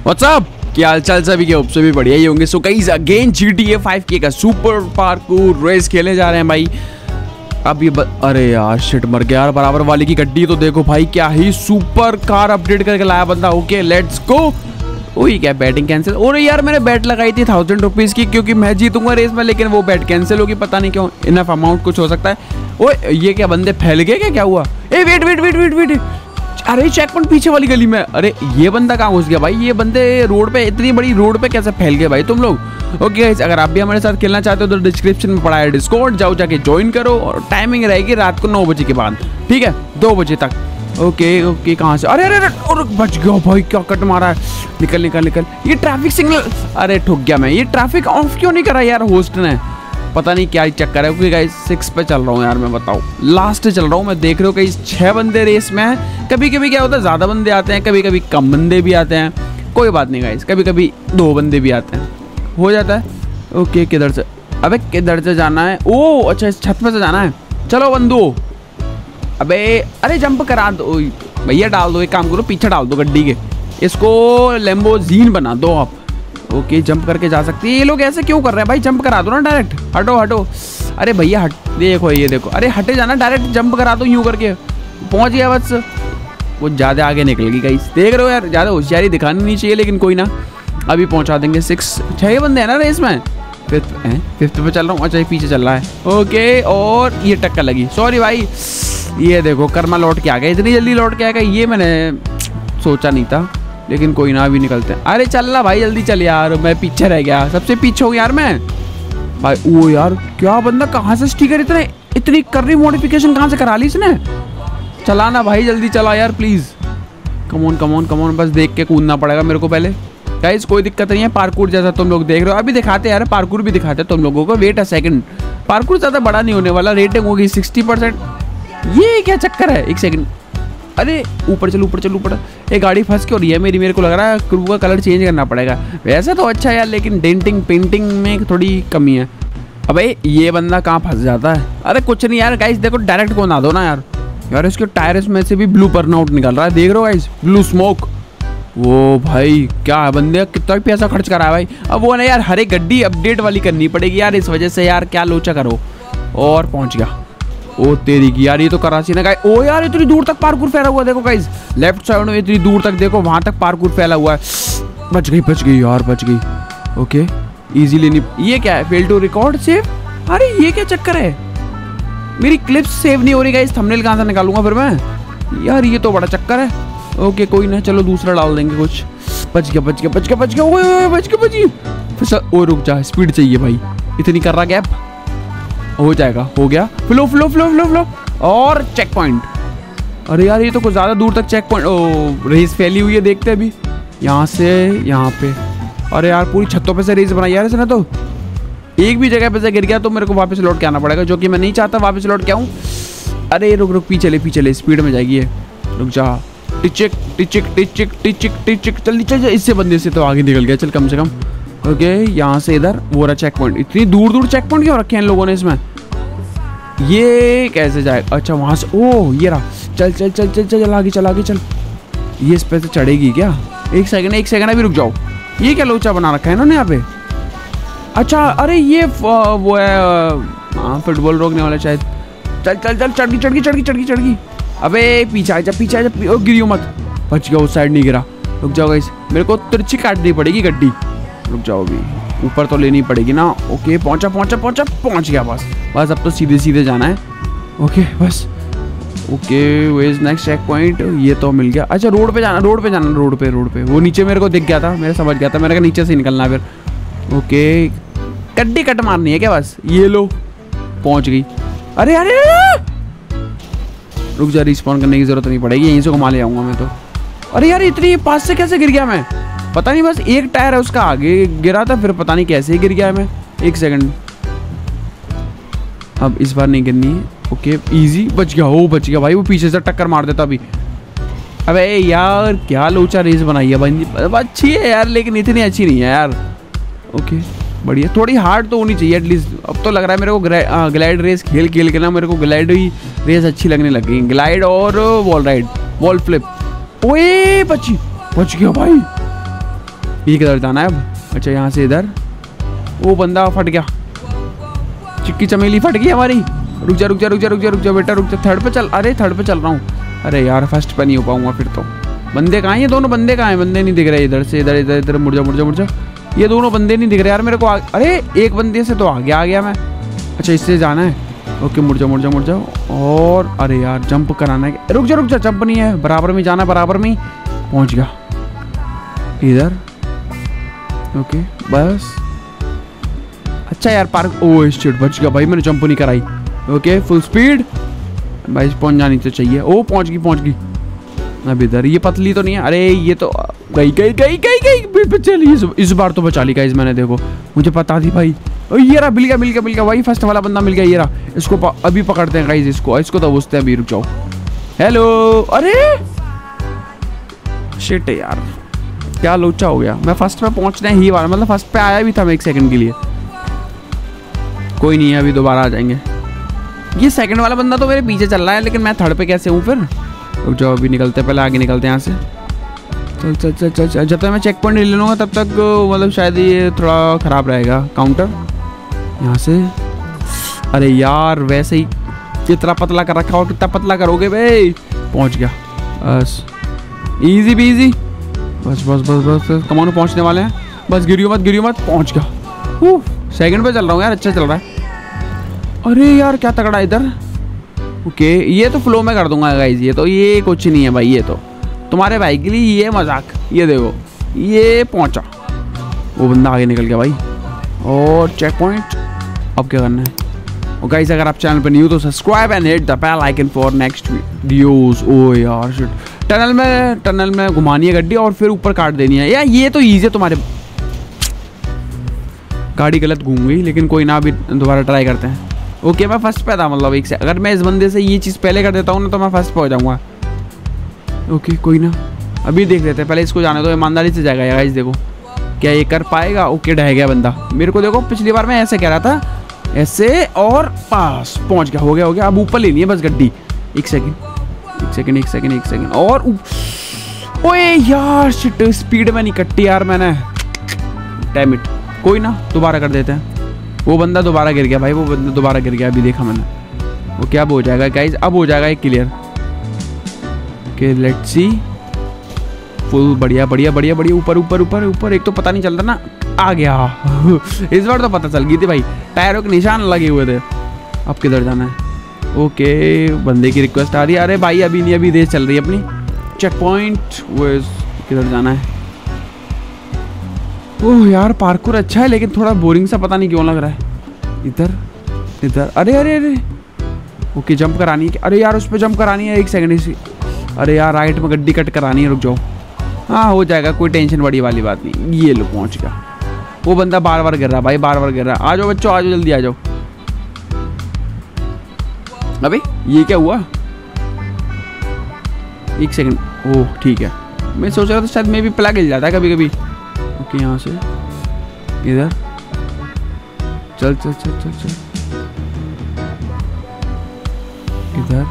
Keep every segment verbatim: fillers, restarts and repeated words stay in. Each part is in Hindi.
व्हाट्सअप, क्या हाल चाल सभी के? उपसे भी बढ़िया ही होंगे। So guys again G T A five के का सुपर पार्कोर रेस खेलने जा रहे हैं भाई। अब ये ब... अरे यार शिट, मर गया यार। बराबर वाली की गड्डी तो देखो भाई, क्या ही सुपर कार अपडेट करके लाया बंदा। Okay let's go. वही क्या, बैटिंग कैंसिल। और यार मैंने बैट लगाई थी थाउजेंड रुपीज की, क्योंकि मैं जीतूंगा रेस में, लेकिन वो बैट कैंसिल होगी। पता नहीं क्यों, इनफ अमाउंट कुछ हो सकता है। ओए ये क्या, बंदे फैल गए क्या? क्या हुआ? ए wait wait wait wait wait, अरे चेक पॉइंट पीछे वाली गली में। अरे ये बंदा कहाँ घुस गया भाई? ये बंदे रोड पे, इतनी बड़ी रोड पे कैसे फैल गए भाई तुम लोग? ओके गाइस, अगर आप भी हमारे साथ खेलना चाहते हो तो डिस्क्रिप्शन में पड़ा है डिस्कॉर्ड, जाओ जाके ज्वाइन करो। और टाइमिंग रहेगी रात को नौ बजे के बाद, ठीक है, दो बजे तक। ओके ओके, कहाँ से? अरे अरे अरे, और बच गया भाई, क्या कट मारा है। निकल निकल निकल। ये ट्रैफिक सिग्नल, अरे ठुक गया मैं। ये ट्रैफिक ऑफ क्यों नहीं करा यार होस्ट ने? पता नहीं क्या चक्कर है। क्योंकि गाइस सिक्स पे चल रहा हूँ यार मैं, बताओ लास्ट चल रहा हूँ मैं। देख रहे हो कई छह बंदे रेस में हैं। कभी कभी क्या होता है, ज़्यादा बंदे आते हैं, कभी कभी कम बंदे भी आते हैं। कोई बात नहीं गाइस, कभी कभी दो बंदे भी आते हैं, हो जाता है। ओके किधर से? अबे किधर से जाना है? ओ अच्छा, इस छत पे से जाना है। चलो बंदो। अबे अरे जंप करा दो भैया, डाल दो। एक काम करो, पीछे डाल दो गड्डी के, इसको लैम्बोर्गिनी बना दो आप। ओके जंप करके जा सकती है। ये लोग ऐसे क्यों कर रहे हैं भाई? जंप करा दो ना डायरेक्ट। हटो हटो। अरे भैया हट, देखो ये देखो, अरे हटे जाना, डायरेक्ट जंप करा दो यूं करके। पहुंच गया बस। वो ज़्यादा आगे निकल गई गाइस, देख रहे हो यार। ज़्यादा होशियारी दिखानी नहीं चाहिए, लेकिन कोई ना, अभी पहुंचा देंगे। सिक्स छः बंदे हैं ना रेस में। फिफ्थ है, फिफ्थ पे चल रहा हूँ। अच्छा ये पीछे चल रहा है। ओके, और ये टक्कर लगी, सॉरी भाई। ये देखो कर्मा लौट के आ गया। इतनी जल्दी लौट के आ गया, ये मैंने सोचा नहीं था, लेकिन कोई ना, अभी निकलते हैं। अरे चल रहा भाई, जल्दी चल यार। मैं पीछे रह गया, सबसे पीछे हूँ यार मैं भाई। ओ यार क्या बंदा, कहाँ से स्टिकर इतने इतनी कर रही, मॉडिफिकेशन कहाँ से करा ली इसने? चलाना भाई, जल्दी चला यार प्लीज़। कमोन कमोन कमोन, बस देख के कूदना पड़ेगा मेरे को पहले। गाइस कोई दिक्कत नहीं है, पार्कोर जैसा तुम लोग देख रहे हो। अभी दिखाते यार, पार्कोर भी दिखाते तुम लोगों को। वेट अ सेकंड, पार्कोर ज़्यादा बड़ा नहीं होने वाला। रेटिंग होगी सिक्सटी परसेंट। ये क्या चक्कर है? एक सेकंड, अरे ऊपर चल ऊपर चल ऊपर। एक गाड़ी फंस के हो रही है मेरी, मेरे को लग रहा है क्रू का कलर चेंज करना पड़ेगा। वैसे तो अच्छा है यार, लेकिन डेंटिंग पेंटिंग में थोड़ी कमी है। अबे ये बंदा कहाँ फंस जाता है? अरे कुछ नहीं यार गाइस, देखो डायरेक्ट को ना दो ना यार। यार इसके टायर्स में से भी ब्लू बर्नआउट निकल रहा है, देख रहे हो गाइस, ब्लू स्मोक। वो भाई क्या है, बंदे कितना भी पैसा खर्च करा है भाई। अब वो ना यार, हर एक गड्डी अपडेट वाली करनी पड़ेगी यार, इस वजह से यार क्या लोचा करो। और पहुंच गया। ओ तेरी की यार, ये तो कराची ना गाइस। ओ यार इतनी दूर तक पार्कोर फैला हुआ, देखो गाइस लेफ्ट साइड में इतनी दूर तक देखो, वहां तक पार्कोर फैला हुआ है। बच गई बच गई यार, बच गई। ओके इजीली नहीं। ये क्या है? Fail to record save. अरे ये क्या चक्कर है? मेरी क्लिप्स सेव नहीं हो रही गाइस। थंबनेल कहाँ से निकालूंगा फिर मैं यार? ये तो बड़ा चक्कर है। ओके कोई ना, चलो दूसरा डाल देंगे कुछ। बच गया बच गया बच गया बच गया। ओए बच गया बच गई। ओ रुक जा, स्पीड चाहिए भाई, इतनी कर रहा गैप। हो जाएगा, हो गया। Flow flow flow flow flow. और चेक पॉइंट। अरे यार ये तो कुछ ज़्यादा दूर तक चेक पॉइंट। ओ रेस फैली हुई है, देखते हैं अभी यहाँ से यहाँ पे। अरे यार पूरी छतों पे से रेस बनाई यार इसने तो। एक भी जगह पे से गिर गया तो मेरे को वापस लौट के आना पड़ेगा, जो कि मैं नहीं चाहता वापस लौट के आऊँ। अरे रुक रुक, पीछे ले पीछे ले, स्पीड में जाएगी ये। रुक जा। टिचिक टिचिक टिचिक टिचिक टिचिक, जल्दी चल। इससे बंदे से तो आगे निकल गया, चल कम से कम। ओके यहाँ से इधर वो रहा चेक पॉइंट। इतनी दूर दूर चेक पॉइंट क्यों रखे हैं इन लोगों ने इसमें? ये कैसे जाए? अच्छा वहाँ से, ओह ये रहा। चल चल चल चल चल आगे चल आगे चल। ये इस पे से चढ़ेगी क्या? एक सेकंड एक सेकंड, अभी रुक जाओ। ये क्या लोचा बना रखा है इन्होंने यहाँ पे? अच्छा अरे ये वो है, हाँ फुटबॉल रोकने वाला शायद। चल चल चल, चढ़ गई चढ़ गई चढ़ गई चढ़ गई चढ़ गई। अबे पीछे आ जा पीछे आ जा, गिरियो मत। बच गया, उस साइड नहीं गिरा। रुक जाओ गाइस, मेरे को तिरछी काटनी पड़ेगी गड्डी। रुक जाओ, अभी ऊपर तो लेनी पड़ेगी ना। ओके पहुंचा पहुंचा पहुंचा पहुंच गया बस। बस अब तो सीधे सीधे जाना है। ओके बस। Okay way is next check point? ये तो मिल गया। अच्छा रोड पे जाना, रोड पे जाना, रोड पे रोड पे। वो नीचे मेरे को दिख गया था, मेरे समझ गया था, मेरे को नीचे से निकलना है फिर। ओके गड्डी कट मारनी है क्या बस? ये लो पहुंच गई। अरे अरे रुक जा, रिस्पॉन्ड करने की जरूरत नहीं पड़ेगी, यहीं से घुमा ले आऊंगा मैं तो। अरे यार इतनी पास से कैसे गिर गया मैं? पता नहीं, बस एक टायर है उसका आगे गिरा था, फिर पता नहीं कैसे ही गिर गया मैं। एक सेकंड, अब इस बार नहीं गिरनी है। ओके इजी, बच गया। ओ बच गया भाई, वो पीछे से टक्कर मार देता अभी। अबे यार क्या लोचा रेस बनाई है भाई। अच्छी है यार, लेकिन इतनी अच्छी नहीं है यार। ओके बढ़िया, थोड़ी हार्ड तो होनी चाहिए एटलीस्ट। अब तो लग रहा है मेरे को ग्लाइड रेस खेल खेल के ना मेरे को ग्लाइड ही रेस अच्छी लगने लग गई। ग्लाइड और वॉल राइड, वॉल फ्लिप। ओए बची, बच गया भाई। ये किधर जाना है अब? अच्छा यहाँ से इधर। वो बंदा फट गया, चिक्की चमेली फट गई हमारी। रुक जा रुक जा रुक जा रुक जा रुक जा बेटा रुक जा। थर्ड पे चल, अरे थर्ड पे चल रहा हूँ। अरे यार फर्स्ट पे नहीं हो पाऊंगा फिर तो। बंदे कहाँ हैं ये दोनों? बंदे कहाँ हैं? बंदे नहीं दिख रहे इधर से इधर इधर इधर। मुड़ जा मुड़ जा मुड़ जा। ये दोनों बंदे नहीं दिख रहे यार मेरे को। अरे एक बंदे से तो आगे आ गया मैं। अच्छा इससे जाना है। ओके मुड़ जा मुड़ जा मुड़ जा। और अरे यार जंप कराना है। रुक जा रुक जा, जंप नहीं है, बराबर में जाना, बराबर में ही। पहुँच गया इधर। ओके बस। अच्छा यार पार्क। ओ शिट बच गया भाई, मैंने जंप नहीं कराई। ओके फुल स्पीड भाई, पहुंच जानी तो चाहिए। ओ पहुंच गई पहुंच गई। अब इधर ये पतली तो नहीं है। अरे ये तो गई गई गई गई गई चली। इस, इस बार तो बचा ली गाइस मैंने, देखो मुझे पता थी भाई। ओ ये रहा, मिल गया मिल गया मिल गया भाई, फर्स्ट वाला बंदा मिल गया। ये रहा, इसको अभी पकड़ते हैं गाइस। इसको इसको तो पूछते हैं अभी। रुक जाओ। हेलो। अरे शिट यार क्या लोचा हो गया। मैं फर्स्ट पे पहुंचने ही वाला, मतलब फर्स्ट पे आया भी था मैं एक सेकंड के लिए। कोई नहीं है, अभी दोबारा आ जाएंगे। ये सेकंड वाला बंदा तो मेरे पीछे चल रहा है, लेकिन मैं थर्ड पे कैसे हूँ फिर? रुक जाओ अभी निकलते, पहले आगे निकलते हैं यहाँ से। चल चल चल चल चल। जब तक मैं चेक पॉइंट ले लूँगा तब तक मतलब शायद ये थोड़ा ख़राब रहेगा काउंटर यहाँ से। अरे यार वैसे ही कितना पतला कर रखा हो, कितना पतला करोगे भाई। पहुँच गया बस, ईजी बीजी। बस बस बस बस कमानो पहुँचने वाले हैं। बस गिरियो मत गिरियो मत। पहुँच गया। सेकंड पे चल रहा हूँ यार, अच्छा चल रहा है। अरे यार क्या तगड़ा इधर। ओके ये तो फ्लो में कर दूंगा गाइस। ये तो ये कुछ नहीं है भाई, ये तो तुम्हारे भाई के लिए ये मजाक। ये देखो ये पहुंचा, वो बंदा आगे निकल गया भाई। और चेक पॉइंट अब क्या करना है? और गाइस अगर आप चैनल पर न्यू तो subscribe and hit the bell icon for next videos. ओ यार शिट, टनल में टनल में घुमानी है गड्डी और फिर ऊपर काट देनी है यार। ये तो ईजी है तुम्हारे। गाड़ी गलत घूम गई, लेकिन कोई ना, अभी दोबारा ट्राई करते हैं। ओके मैं फर्स्ट पे था, मतलब एक से अगर मैं इस बंदे से ये चीज़ पहले कर देता हूँ ना तो मैं फर्स्ट पे हो जाऊँगा। ओके कोई ना, अभी देख लेते हैं। पहले इसको जाने दो, ईमानदारी से जाएगा यार। देखो क्या ये कर पाएगा? ओके ढह गया बंदा। मेरे को देखो पिछली बार मैं ऐसे कह रहा था, ऐसे और पास पहुँच गया। हो गया हो गया। अब ऊपर लेनी है बस गड्डी। एक सेकेंड एक सेकेंड एक सेकेंड एक सेकेंड और ओए यार शिट, स्पीड में नहीं कट्टी यार मैंने। Damn it. कोई ना दोबारा कर देते हैं। वो बंदा दोबारा गिर गया भाई, वो बंदा दोबारा गिर गया, अभी देखा मैंने। वो क्या हो जाएगा गाइस? अब हो जाएगा एक clear. Okay let's see. Full बढ़िया बढ़िया बढ़िया बढ़िया। ऊपर ऊपर ऊपर ऊपर। एक तो पता नहीं चलता ना, आ गया। इस बार तो पता चल गई थी भाई, टायरों के निशान लगे हुए थे। अब किधर जाना है? ओके बंदे की रिक्वेस्ट आ रही है। अरे भाई अभी नहीं, अभी देर चल रही है अपनी। चेक पॉइंट वो किधर जाना है? ओह यार पार्कोर अच्छा है, लेकिन थोड़ा बोरिंग सा पता नहीं क्यों लग रहा है। इधर इधर। अरे अरे अरे ओके जंप करानी है। अरे यार उस पर जंप करानी है। एक सेकंड इसी। अरे यार राइट में गड्डी कट करानी है। रुक जाओ। हाँ हो जाएगा, कोई टेंशन बड़ी वाली बात नहीं। ये लो पहुंच गया। वो बंदा बार बार गिर रहा भाई, बार बार गिर रहा। आ जाओ बच्चों, आ जाओ जल्दी आ जाओ। अबे ये क्या हुआ? एक सेकंड। ओह ठीक है, मैं सोच रहा था शायद मे भी प्लग हिल जाता है कभी कभी। ओके यहाँ से इधर। चल चल चल चल चल इधर।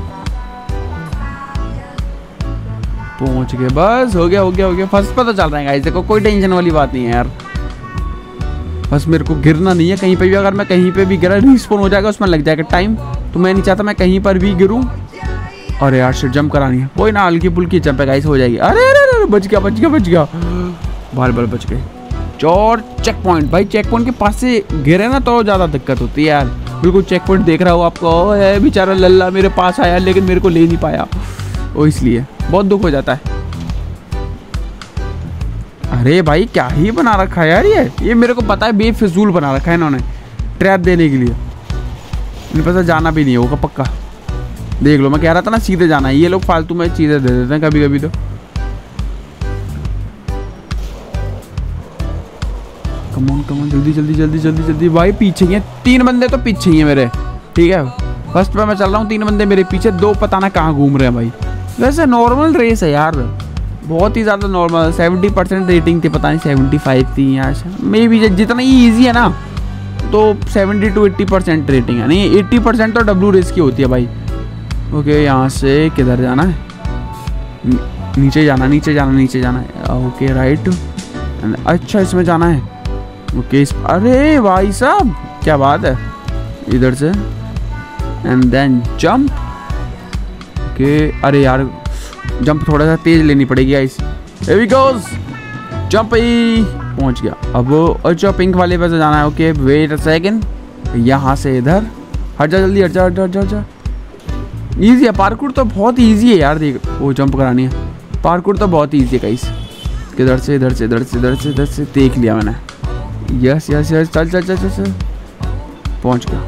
पहुंच गए बस। हो गया हो गया हो गया। फर्स्ट पर तो चल रहा है गाइस, देखो कोई टेंशन वाली बात नहीं है यार। बस मेरे को गिरना नहीं है कहीं पे भी। अगर मैं कहीं पे भी गिरा रिस्पॉन हो जाएगा, उसमें लग जाएगा टाइम। तो मैं नहीं चाहता मैं कहीं पर भी गिरूं। अरे यार शिट जंप करानी है। कोई ना, हल्की फुल्की जंप है गाइस, हो जाएगी। अरे अरे अरे बच गया बच गया बच गया। बार बार बच गए। और चेक पॉइंट भाई, चेक पॉइंट के पास से गिरे ना तो ज़्यादा दिक्कत होती है यार। बिल्कुल चेक पॉइंट देख रहा हो आपको। बेचारा लल्ला मेरे पास आया लेकिन मेरे को ले नहीं पाया, वो इसलिए बहुत दुख हो जाता है। अरे भाई क्या ही बना रखा है यार। ये ये मेरे को पता है बेफिजूल बना रखा है इन्होंने, ट्रैप देने के लिए। इन्हें पता जाना भी नहीं होगा पक्का। देख लो मैं कह रहा था ना सीधे जाना है, ये लोग फालतू में चीज़ें दे देते हैं कभी कभी। तो कमॉन कमॉन जल्दी जल्दी जल्दी जल्दी जल्दी। भाई पीछे ही हैं तीन बंदे, तो पीछे ही हैं मेरे। ठीक है फर्स्ट पे मैं चल रहा हूँ, तीन बंदे मेरे पीछे, दो पता ना कहाँ घूम रहे हैं भाई। वैसे नॉर्मल रेस है यार, बहुत ही ज़्यादा नॉर्मल। सेवेंटी परसेंट रेटिंग थी, पता नहीं सेवेंटी फाइव थी या मे बी। जितना ही ईजी है ना तो seventy two eighty percent rating है। नहीं एट्टी परसेंट तो डब्ल्यू रेस की होती है भाई। ओके यहाँ से किधर जाना है? नीचे जाना नीचे जाना नीचे जाना है। Okay right. अच्छा इसमें जाना है। ओके इस, अरे भाई साहब क्या बात है, इधर से एंड देन जंप। ओके अरे यार जंप थोड़ा सा तेज लेनी पड़ेगी guys. Here we goes, jump ही पहुंच गया। अब अच्छा पिंक वाले पे से जाना है। ओके वेट अ सेकंड, यहाँ से इधर हट जा, जल्दी हट जा हट जा हट जा। ईजी है पार्कोर तो, बहुत ईजी है यार। देख वो जंप करानी है, पार्कोर तो बहुत ईजी है गाइस। किधर से इधर से इधर से इधर से इधर से देख लिया मैंने। यस यस यस चल चल चल चल चल पहुंच गया।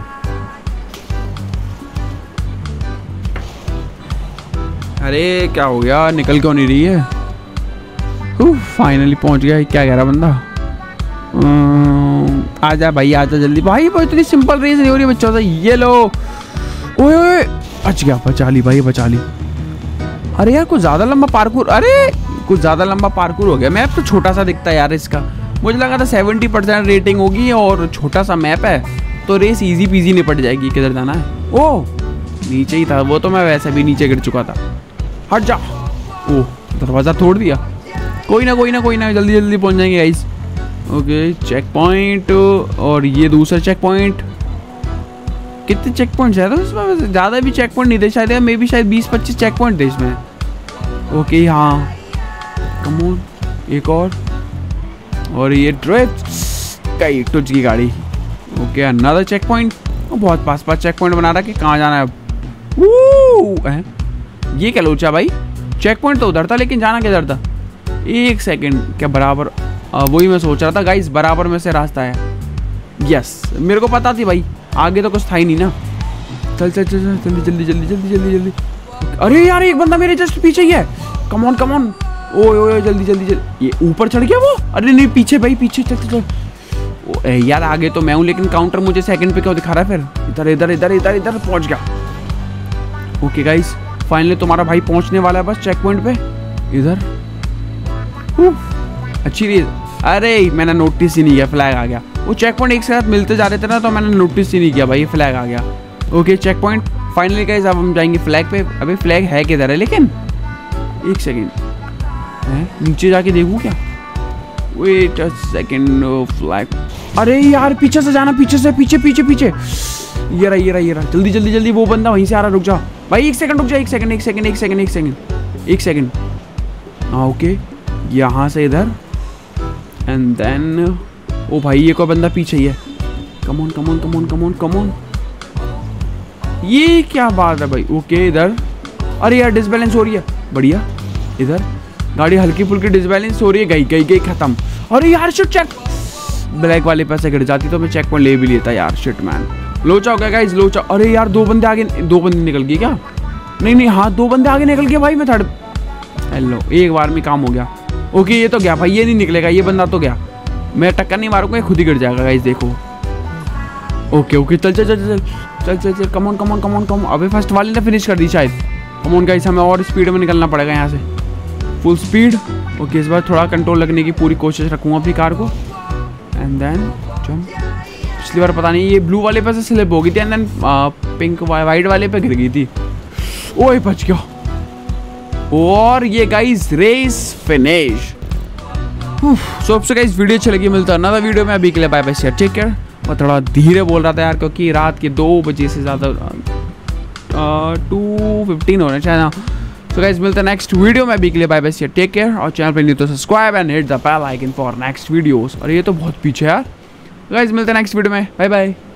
अरे क्या हो गया, निकल क्यों नहीं रही है? फाइनली पहुंच गया। क्या कह रहा बंदा, आजा भाई आजा जल्दी भाई। वो इतनी सिंपल रेस नहीं हो रही बच्चों से। ये लो, ओए ओए बच गया, बचा ली भाई बचा ली। अरे यार कुछ ज्यादा लंबा पार्कोर, अरे कुछ ज्यादा लंबा पार्कोर हो गया। मैप तो छोटा सा दिखता है यार इसका। मुझे लगा था सेवेंटी परसेंट रेटिंग होगी और छोटा सा मैप है तो रेस इजी पीजी निपट जाएगी। किधर जाना है? ओह नीचे ही था वो तो, मैं वैसे भी नीचे गिर चुका था। हट जा। ओह दरवाजा तोड़ दिया। कोई ना कोई ना कोई ना, जल्दी जल्दी पहुंच जाएंगे गाइस। ओके चेक पॉइंट, और ये दूसरा चेक पॉइंट। कितने चेक पॉइंट है इसमें? ज़्यादा भी चेक पॉइंट नहीं थे शायद, मे भी शायद बीस पच्चीस चेक पॉइंट थे इसमें। ओके हाँ कम ऑन, एक और और ये ड्रिफ्ट कई टुच की गाड़ी। Okay another checkpoint. बहुत पास पास चेक पॉइंट बना रहा कि कहाँ जाना है अब। है ये क्या लोचा भाई, चेक पॉइंट तो उधर था लेकिन जाना किधर था? एक सेकंड, क्या बराबर? आ, वही मैं सोच रहा था गाइस, बराबर में से रास्ता है। यस मेरे को पता थी भाई, आगे तो कुछ था ही नहीं ना। चल चल चल जल्दी जल्दी जल्दी जल्दी जल्दी जल्दी। अरे यार एक बंदा मेरे जस्ट पीछे ही है। कम ऑन कम ऑन, ओए ओए जल्दी जल्दी जल्दी। ये ऊपर चढ़ गया वो? अरे नहीं पीछे भाई पीछे, चल चल। ओ यार आगे तो मैं हूँ लेकिन काउंटर मुझे सेकंड पे क्यों दिखा रहा है फिर? इधर इधर इधर इधर इधर पहुंच गया। ओके गाइस फाइनली तुम्हारा भाई पहुंचने वाला है बस चेक पॉइंट पे। इधर अच्छी रेस। अरे मैंने नोटिस ही नहीं किया, फ्लैग आ गया। वो चेक पॉइंट एक साथ मिलते जा रहे थे ना तो मैंने नोटिस ही नहीं किया भाई, फ्लैग आ गया। Okay checkpoint finally guys, अब हम जाएंगे फ्लैग पे। अबे फ्लैग है किधर है लेकिन? एक सेकेंड है, नीचे जाके देखूँ क्या? Wait a second, flag. अरे यार पीछे से जाना, पीछे से, पीछे पीछे पीछे। ये रहा ये रहा ये रहा, जल्दी जल्दी जल्दी। वो बंदा वहीं से आ रहा, रुक जा भाई एक सेकंड, रुक जा एक सेकंड एक सेकंड एक सेकंड एक सेकंड एक सेकंड। हाँ ओके यहाँ से इधर एंड देन। ओ भाई ये कोई बंदा पीछे ही है। Come on come on come on come on come on. ये क्या बात है भाई? ओके इधर। अरे यार डिसबैलेंस हो रही है, बढ़िया। इधर गाड़ी हल्की फुल्की डिसबैलेंस हो रही है, गई गई गई खत्म। अरे यार शिट, चेक ब्लैक वाले पैसे गिर जाती तो मैं चेक पॉइंट ले भी लेता यार। शिट मैन, लोचा हो गया गाइस लोचा। अरे यार दो बंदे आगे, दो बंदे निकल गए क्या? नहीं नहीं हाँ दो बंदे आगे निकल गए भाई। मैं थर्ड, हेलो एक बार में काम हो गया। ओके ये तो गया भाई, ये नहीं निकलेगा, ये बंदा तो गया। मैं टक्कर नहीं मारूंगा, खुद ही गिर जाएगा गाइस देखो। ओके ओके चल चल चल चल चल चल चल come on come on come on come. अबे फर्स्ट वाले ने फिनिश कर दी शायद। कम ऑन गाइस, हमें और स्पीड में निकलना पड़ेगा यहाँ से, फुल स्पीड। ओके इस बार थोड़ा कंट्रोल लगने की पूरी कोशिश रखूँगा अपनी कार को। And then jump. पिछली बार पता नहीं ये ब्लू वाले पे से स्लिप हो गई थी एंड देन पिंक वाइट वाले पे गिर गई थी। ओए बच गया। और ये गाइस रेस फिनिश। सो आपसे गाइस वीडियो अच्छी लगी, मिलता है अनदर वीडियो में। अभी के लिए bye bye, share take care. और थोड़ा धीरे बोल रहा था यार क्योंकि रात के दो बजे से ज़्यादा टू फिफ्टीन हो रहे हैं शायद। सो गाइस मिलते हैं नेक्स्ट वीडियो में। अभी के लिए bye bye, share take care. और चैनल पे नहीं तो subscribe and hit the bell icon for next videos. और ये तो बहुत पीछे यार। गाइस मिलते हैं नेक्स्ट वीडियो में, बाय बाय।